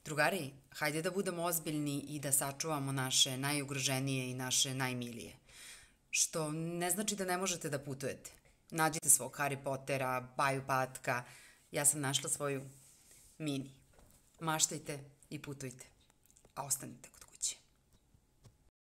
Drugari, hajde da budemo ozbiljni i da sačuvamo naše najugroženije i naše najmilije. Što ne znači da ne možete da putujete. Nađite svog Harry Pottera, Baju Patka, ja sam našla svoju Mini. Maštajte i putujte, a ostanite kod